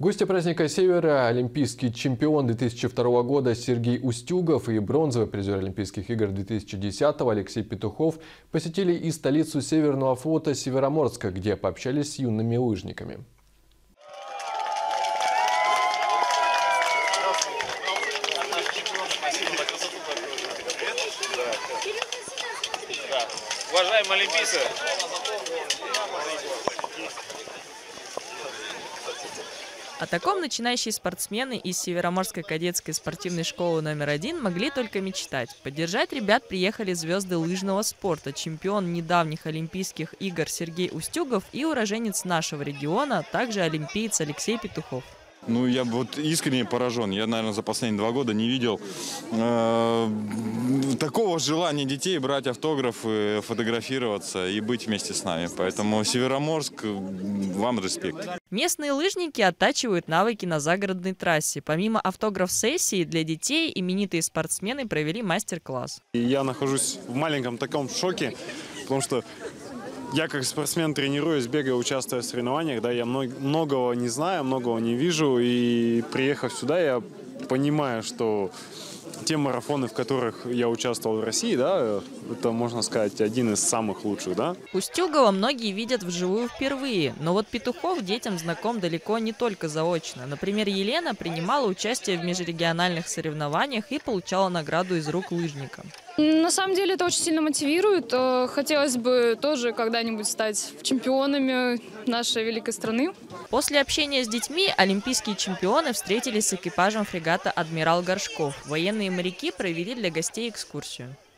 Гости праздника Севера – олимпийский чемпион 2002 года Сергей Устюгов и бронзовый призер Олимпийских игр 2010 Алексей Петухов посетили и столицу Северного флота Североморска, где пообщались с юными лыжниками. Уважаемые олимпийцы! О таком начинающие спортсмены из Североморской кадетской спортивной школы номер 1 могли только мечтать. Поддержать ребят приехали звезды лыжного спорта, чемпион недавних Олимпийских игр Сергей Устюгов и уроженец нашего региона, а также олимпиец Алексей Петухов. Ну, я вот искренне поражен. Я, наверное, за последние 2 года не видел такого желания детей брать автографы, фотографироваться и быть вместе с нами. Поэтому Североморск, вам респект. Местные лыжники оттачивают навыки на загородной трассе. Помимо автограф-сессии для детей, именитые спортсмены провели мастер-класс. Я нахожусь в маленьком таком шоке, потому что я как спортсмен тренируюсь, бегаю, участвую в соревнованиях, да, я многого не знаю, многого не вижу, и приехав сюда, я понимаю, что те марафоны, в которых я участвовал в России, да, это, можно сказать, один из самых лучших, да. Устюгова многие видят вживую впервые, но вот Петухов детям знаком далеко не только заочно. Например, Елена принимала участие в межрегиональных соревнованиях и получала награду из рук лыжника. На самом деле это очень сильно мотивирует. Хотелось бы тоже когда-нибудь стать чемпионами нашей великой страны. После общения с детьми олимпийские чемпионы встретились с экипажем фрегата «Адмирал Горшков». Военные моряки провели для гостей экскурсию.